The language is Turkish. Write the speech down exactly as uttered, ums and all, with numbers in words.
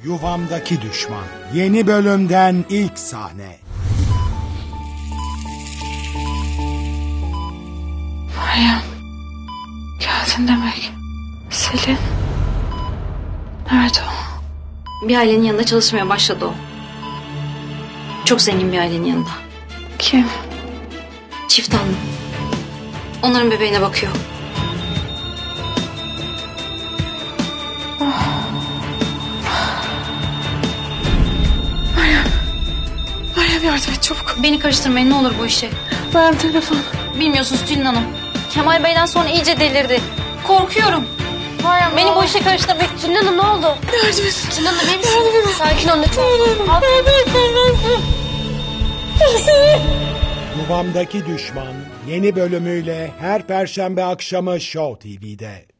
Yuvamdaki Düşman yeni bölümden ilk sahne. Meryem, geldin demek. Selin, nerede o? Bir ailenin yanında çalışmaya başladı o. Çok zengin bir ailenin yanında. Kim? Çift hanım. Onların bebeğine bakıyor. Meryem, Meryem yardım et çabuk. Beni karıştırmayın ne olur bu işe. Ver telefon. Bilmiyorsunuz Tülin Hanım. Kemal Bey'den sonra iyice delirdi. Korkuyorum. Meryem, Beni bu işe karıştırmayın. Tülin Hanım ne oldu? yardım et. Tülin Hanım iyi misin? Sakin ol lütfen. Yuvamdaki Düşman yeni bölümüyle her Perşembe akşamı Show T V'de.